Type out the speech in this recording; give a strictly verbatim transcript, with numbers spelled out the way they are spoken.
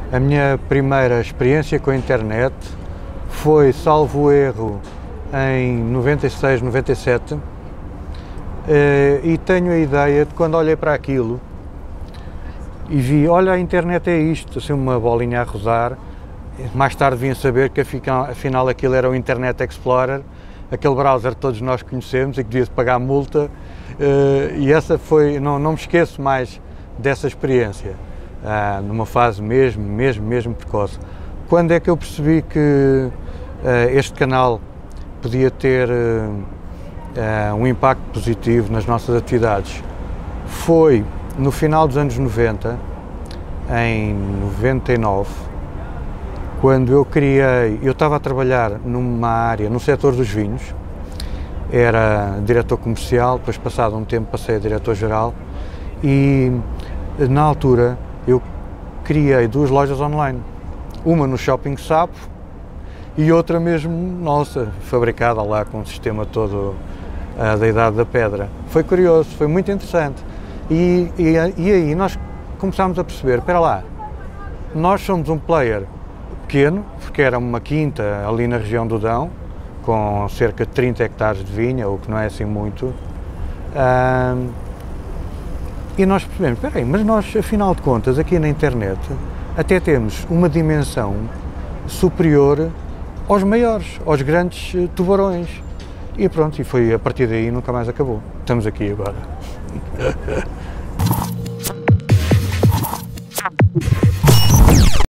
A minha primeira experiência com a internet foi, salvo erro, em noventa e seis, noventa e sete, e tenho a ideia de quando olhei para aquilo e vi, olha, a internet é isto, assim uma bolinha a rodar. Mais tarde vim a saber que afinal aquilo era o Internet Explorer, aquele browser que todos nós conhecemos e que devia-se pagar multa, e essa foi, não, não me esqueço mais dessa experiência, numa fase mesmo, mesmo, mesmo precoce. Quando é que eu percebi que este canal podia ter um impacto positivo nas nossas atividades? Foi no final dos anos noventa, em noventa e nove, quando eu criei, eu estava a trabalhar numa área, no setor dos vinhos, era diretor comercial, depois passado um tempo passei a diretor-geral e na altura eu criei duas lojas online, uma no Shopping Sapo e outra mesmo nossa, fabricada lá com o sistema todo uh, da Idade da Pedra. Foi curioso, foi muito interessante. E, e, e aí nós começámos a perceber, espera lá, nós somos um player pequeno, porque era uma quinta ali na região do Dão, com cerca de trinta hectares de vinha, o que não é assim muito, um, e nós percebemos, espera aí, mas nós, afinal de contas, aqui na internet, até temos uma dimensão superior aos maiores, aos grandes tubarões. E pronto, e foi a partir daí nunca mais acabou. Estamos aqui agora.